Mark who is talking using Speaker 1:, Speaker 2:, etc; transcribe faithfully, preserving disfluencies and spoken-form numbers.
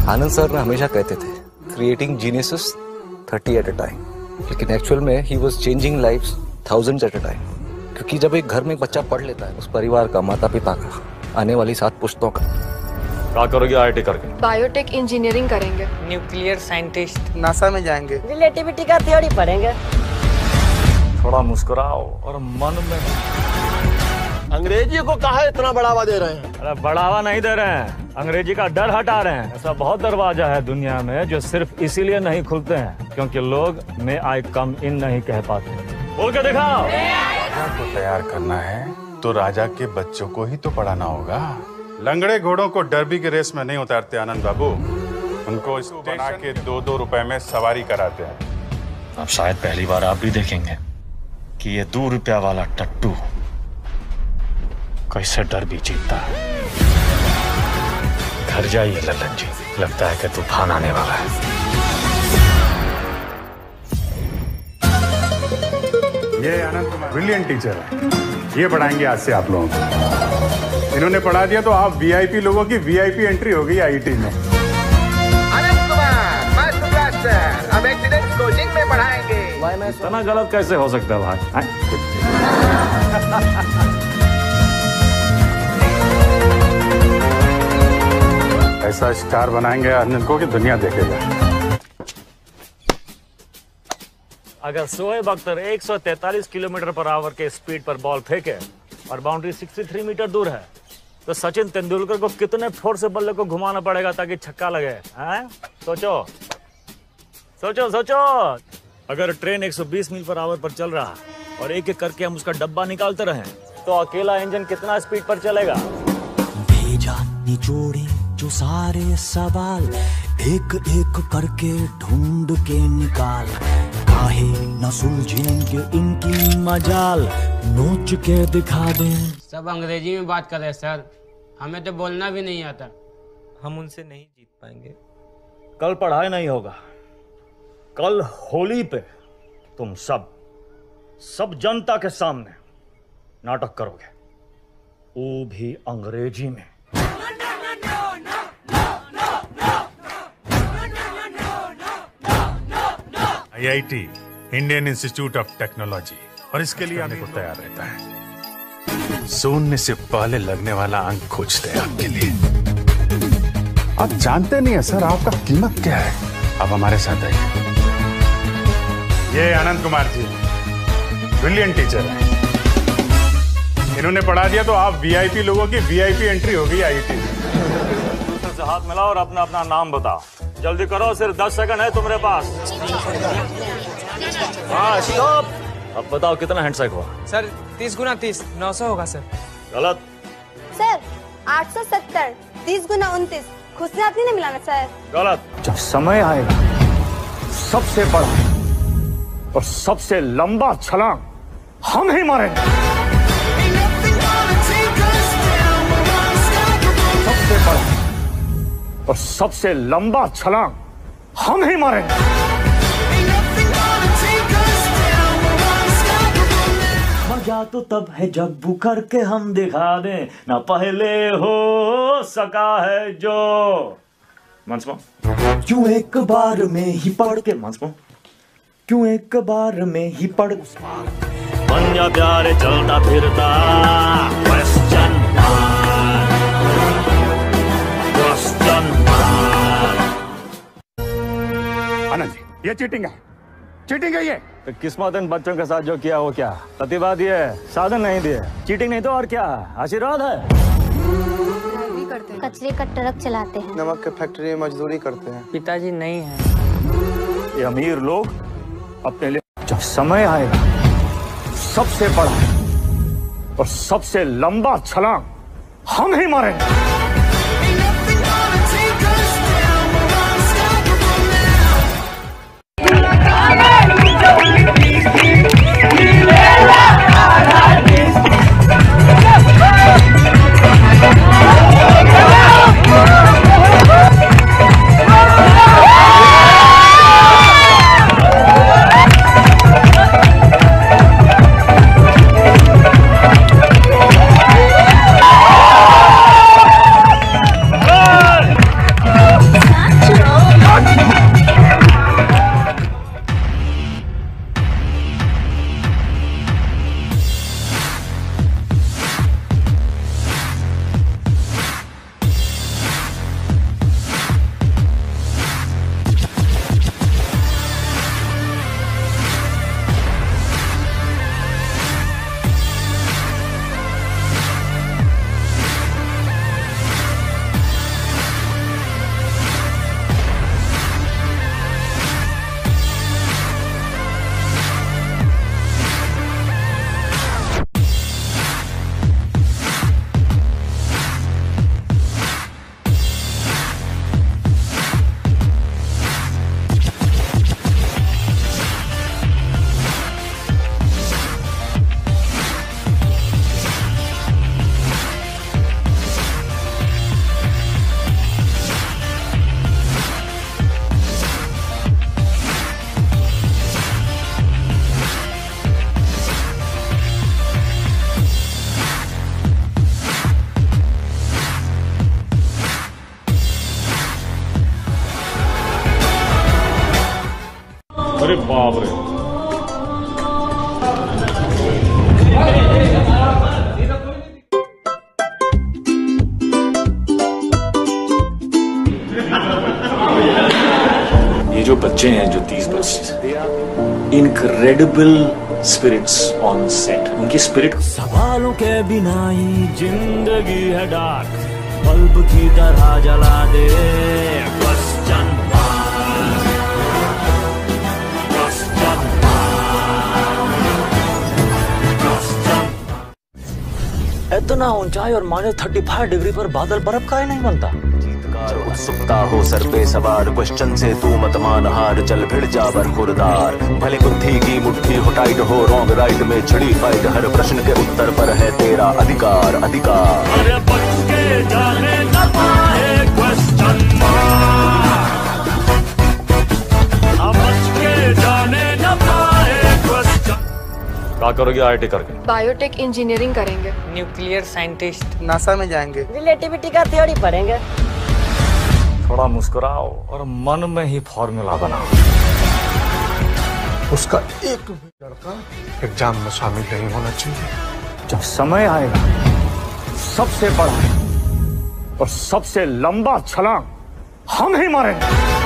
Speaker 1: आनंद sir ने हमेशा कहते थे creating geniuses thirty at a time, लेकिन एक्चुअल में he was changing lives thousands at a time. क्योंकि जब एक घर में एक बच्चा पढ़ लेता है, उस परिवार का, माता पिता का, आने वाली सात पुश्तों का।
Speaker 2: क्या करोगे आई आई टी करके?
Speaker 3: बायोटेक इंजीनियरिंग करेंगे।
Speaker 4: Nuclear scientist.
Speaker 5: नासा में जाएंगे।
Speaker 4: रिलेटिविटी का थ्योरी पढ़ेंगे।
Speaker 2: थोड़ा मुस्कुराओ और मन में।
Speaker 6: अंग्रेजी को कहाँ इतना बढ़ावा दे रहे हैं?
Speaker 2: अरे बढ़ावा नहीं दे रहे हैं, अंग्रेजी का डर हटा रहे हैं। ऐसा बहुत दरवाजा है दुनिया में जो सिर्फ इसीलिए नहीं खुलते हैं क्योंकि लोग मे आई कम इन नहीं कह पाते। बोल के दिखाओ।
Speaker 7: राजा को तैयार करना है तो राजा के बच्चों को ही तो पढ़ाना होगा। लंगड़े घोड़ों को डरबी के रेस में नहीं उतारते आनंद बाबू, उनको बना के दो दो रुपए में सवारी कराते हैं।
Speaker 8: अब शायद पहली बार आप भी देखेंगे कि ये दो रुपया वाला टट्टू कैसे डर भी जीतता है। घर जाइए ललन जी, लगता है कि तूफान आने वाला है।
Speaker 7: ये आनंद कुमार ब्रिलियंट टीचर है, ये पढ़ाएंगे आज से आप लोगों को। इन्होंने पढ़ा दिया तो आप वीआईपी लोगों की वीआईपी एंट्री हो गई आईटी में।
Speaker 5: आनंद कुमार मास्टर ब्लास्टर, हम एक्सीडेंट कोचिंग में पढ़ाएंगे।
Speaker 2: इतना गलत कैसे हो सकता है भाई?
Speaker 7: ऐसा स्टार बनाएंगे आनंद को कि दुनिया देखेगा।
Speaker 2: अगर शोएब अख्तर एक सौ तैंतालीस किलोमीटर पर आवर के स्पीड पर बॉल फेंके और बाउंड्री तिरसठ मीटर दूर है तो सचिन तेंदुलकर को कितने फोर्स से बल्ले को घुमाना पड़ेगा ताकि छक्का लगे? हैं? सोचो सोचो सोचो। अगर ट्रेन एक सौ बीस मील पर आवर पर चल रहा और एक एक करके हम उसका डब्बा निकालते रहें तो अकेला इंजन कितना स्पीड पर चलेगा?
Speaker 9: भेजा निचोड़े जो सारे सवाल एक एक करके ढूंढ के निकाल, काहे न सुलझेंगे इनकी मजाल, नोच के दिखा दें।
Speaker 4: सब अंग्रेजी में बात कर रहे सर, हमें तो बोलना भी नहीं आता।
Speaker 1: हम उनसे नहीं जीत पाएंगे।
Speaker 2: कल पढ़ाई नहीं होगा, कल होली पे तुम सब सब जनता के सामने नाटक करोगे, वो भी अंग्रेजी में।
Speaker 7: I I T Indian Institute of Technology, और इसके लिए आने को तैयार रहता है। सोने से पहले लगने वाला अंक खोजते हैं आपके लिए। आप जानते नहीं है सर आपका कीमत क्या है। अब हमारे साथ आइए। ये आनंद कुमार जी ब्रिलियंट टीचर है, इन्होंने पढ़ा दिया तो आप वीआईपी लोगों की वीआईपी एंट्री हो गई आई आई टी में।
Speaker 2: दूसरे से हाथ मिलाओ और अपना अपना नाम बताओ। जल्दी करो, सिर्फ दस सेकंड है तुम्हारे पास। हाँ स्टॉप। अब बताओ कितना हैंडशेक हुआ?
Speaker 5: सर तीस गुना तीस नौ सौ होगा सर।
Speaker 2: गलत।
Speaker 10: सर आठ सौ सत्तर, तीस गुना उनतीस, खुद से हाथ नहीं मिलाना सर।
Speaker 2: गलत। जब समय आएगा सबसे बड़ा और सबसे लंबा छलांग हम ही मारेंगे। सबसे बड़ा और सबसे लंबा छलांग हम ही मारेंगे।
Speaker 8: मजा तो तब है जब बुकर के हम दिखा दें, ना पहले हो सका है जो। मंसमो क्यों एक बार में ही पढ़ के, मंसमो क्यों एक बार में ही पढ़ बन जा प्यारे चलता फिरता question mark, question mark.
Speaker 7: Anand ji ये चीटिंग है, चीटिंग है ये।
Speaker 2: तो किस्मत इन बच्चों के साथ जो किया वो क्या? प्रतिभा दिए, साधन नहीं दिए। चीटिंग नहीं तो और क्या? आशीर्वाद है।
Speaker 10: कचरे का ट्रक चलाते हैं,
Speaker 5: नमक के फैक्ट्री में मजदूरी करते हैं।
Speaker 4: पिताजी नहीं है।
Speaker 2: ये अमीर लोग अपने लिए जब समय आएगा सबसे बड़ा और सबसे लंबा छलांग हम ही मारेंगे।
Speaker 8: बाप रे। ये जो बच्चे हैं जो तीस बच्चे, इनक्रेडिबल स्पिरिट्स ऑन सेट, उनकी स्पिरिट।
Speaker 9: सवालों के बिना ही जिंदगी है डार्क, बल्ब की तरह जला दे क्वेश्चन मार्क, क्वेश्चन मार्क। इतना ऊंचाई और माइनस थर्टी फाइव डिग्री पर बादल बर्फ का ही नहीं बनता।
Speaker 11: उत्सुकता हो सर पे सवार, क्वेश्चन से तू मत मान हार, चल भिड़ जा बरखुरदार। भले बुद्धि की मुट्ठी हो टाइट हो, रॉन्ग राइट में छिड़ी फाइट, हर प्रश्न के उत्तर पर है तेरा अधिकार अधिकार।
Speaker 9: अरे बच के जाने न पाए क्वेश्चन मार्क, अब बच के जाने न पाए क्वेश्चन।
Speaker 8: क्या करोगे आई आई टी करके?
Speaker 3: बायोटेक इंजीनियरिंग करेंगे।
Speaker 12: Nuclear scientist.
Speaker 13: नासा में जाएंगे।
Speaker 12: रिलेटिविटी का थ्योरी पढ़ेंगे।
Speaker 8: थोड़ा मुस्कुराओ और मन में ही फॉर्मूला बनाओ।
Speaker 6: उसका एक भी लड़का एग्जाम में शामिल नहीं होना चाहिए।
Speaker 8: जब समय आएगा सबसे बड़ा और सबसे लंबा छलांग हम ही मारेंगे।